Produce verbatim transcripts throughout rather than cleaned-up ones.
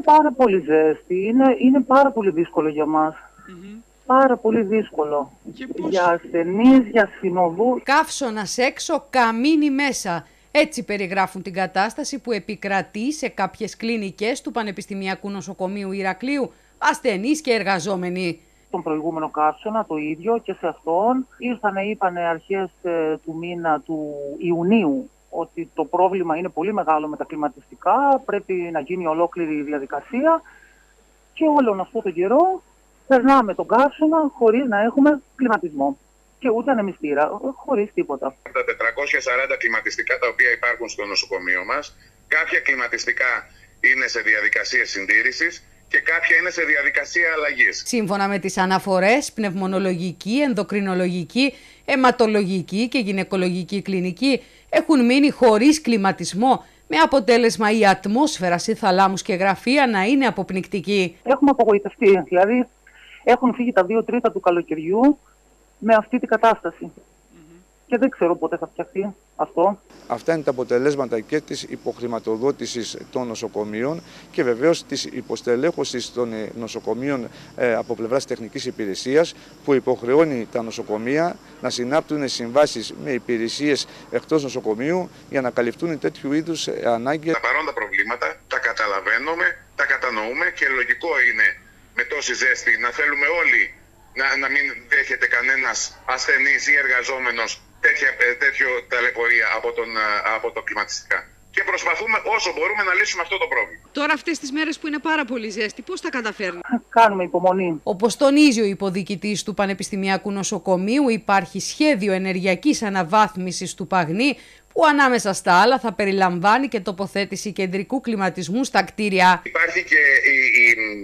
πάρα πολύ ζέστη. Είναι, είναι πάρα πολύ δύσκολο για μας. Mm-hmm. Πάρα πολύ δύσκολο. Για ασθενείς, για συνοδούς. Καύσωνας έξω, καμίνι μέσα. Έτσι περιγράφουν την κατάσταση που επικρατεί σε κάποιες κλινικές του Πανεπιστημιακού Νοσοκομείου Ηρακλείου, ασθενείς και εργαζόμενοι. Τον προηγούμενο καύσωνα το ίδιο και σε αυτόν ήρθανε, είπανε αρχές ε, του μήνα του Ιουνίου ότι το πρόβλημα είναι πολύ μεγάλο με τα κλιματιστικά, πρέπει να γίνει ολόκληρη η διαδικασία και όλον αυτό το καιρό περνάμε τον καύσωνα χωρίς να έχουμε κλιματισμό και ούτε ανεμιστήρα, χωρίς τίποτα. Τα τετρακόσια σαράντα κλιματιστικά τα οποία υπάρχουν στο νοσοκομείο μας, κάποια κλιματιστικά είναι σε διαδικασία συντήρησης και κάποια είναι σε διαδικασία αλλαγής. Σύμφωνα με τις αναφορές, πνευμονολογική, ενδοκρινολογική, αιματολογική και γυναικολογική κλινική έχουν μείνει χωρίς κλιματισμό, με αποτέλεσμα η ατμόσφαιρα σε θαλάμους και γραφεία να είναι αποπνικτική. Έχουμε απογοητευτεί, δηλαδή έχουν φύγει τα δύο τρίτα του καλοκαιριού με αυτή την κατάσταση. Mm-hmm. Και δεν ξέρω πότε θα φτιαχτεί αυτό. Αυτά είναι τα αποτελέσματα και της υποχρηματοδότησης των νοσοκομείων και βεβαίως της υποστελέχωσης των νοσοκομείων ε, από πλευράς τεχνικής υπηρεσίας, που υποχρεώνει τα νοσοκομεία να συνάπτουν συμβάσεις με υπηρεσίες εκτός νοσοκομείου για να καλυφθούν τέτοιου είδους ανάγκες. Τα παρόντα προβλήματα τα καταλαβαίνουμε, τα κατανοούμε και λογικό είναι με τόση ζέστη να θέλουμε όλοι να, να μην δέχεται κανένας ασθενής ή εργαζόμενος τέτοια, τέτοιο ταλαιπωρία από, τον, από το κλιματιστικά. Και προσπαθούμε όσο μπορούμε να λύσουμε αυτό το πρόβλημα. Τώρα αυτές τις μέρες που είναι πάρα πολύ ζέστη, πώς τα καταφέρνει? Κάνουμε υπομονή. Όπως τονίζει ο υποδιοικητής του Πανεπιστημιακού Νοσοκομείου, υπάρχει σχέδιο ενεργειακής αναβάθμισης του Παγνή, που ανάμεσα στα άλλα θα περιλαμβάνει και τοποθέτηση κεντρικού κλιματισμού στα κτίρια. Υπάρχει και η, η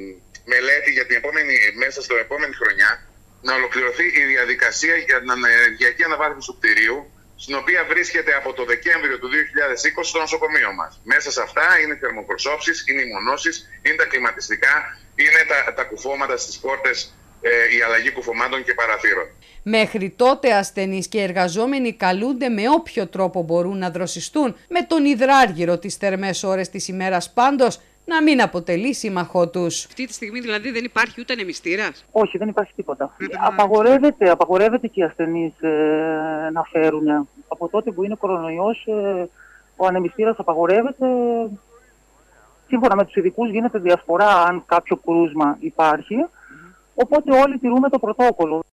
μελέτη για την επόμενη, μέσα στο επόμενη χρονιά, να ολοκληρωθεί η διαδικασία για την ενεργειακή αναβάθμιση του κτηρίου, στην οποία βρίσκεται από το Δεκέμβριο του δύο χιλιάδες είκοσι στο νοσοκομείο μας. Μέσα σε αυτά είναι οι θερμοπροσώψεις, είναι οι μονώσεις, είναι τα κλιματιστικά, είναι τα, τα κουφώματα στις πόρτες, ε, η αλλαγή κουφωμάτων και παραθύρων. Μέχρι τότε ασθενείς και εργαζόμενοι καλούνται με όποιο τρόπο μπορούν να δροσιστούν με τον υδράργυρο τις θερμές ώρες της ημέρας, πάντως να μην αποτελεί σύμμαχό τους. Αυτή τη στιγμή δηλαδή δεν υπάρχει ούτε ανεμιστήρας? Όχι, δεν υπάρχει τίποτα. Απαγορεύεται, απαγορεύεται και οι ασθενείς ε, να φέρουν. Από τότε που είναι κορονοϊός, ε, ο ανεμιστήρας απαγορεύεται. Σύμφωνα με τους ειδικούς γίνεται διασπορά αν κάποιο κρούσμα υπάρχει. Mm-hmm. Οπότε όλοι τηρούμε το πρωτόκολλο.